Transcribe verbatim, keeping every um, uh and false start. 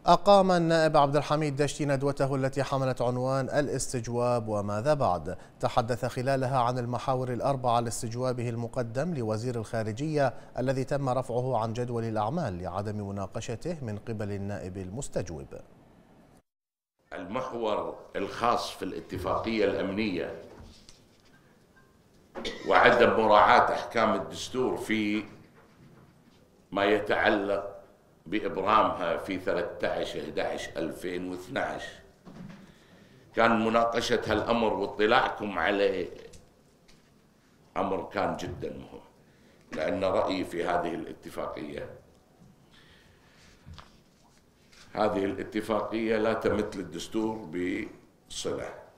أقام النائب عبد الحميد دشتي ندوته التي حملت عنوان الاستجواب وماذا بعد. تحدث خلالها عن المحاور الأربعة لاستجوابه المقدم لوزير الخارجية الذي تم رفعه عن جدول الأعمال لعدم مناقشته من قبل النائب المستجوب. المحور الخاص في الاتفاقية الأمنية وعدم مراعاة أحكام الدستور في ما يتعلق بإبرامها في ثلاثة عشر أحد عشر ألفين واثني عشر، كان مناقشة هالأمر واطلاعكم عليه أمر كان جدا مهم، لأن رأيي في هذه الاتفاقية هذه الاتفاقية لا تمت للدستور بصلة.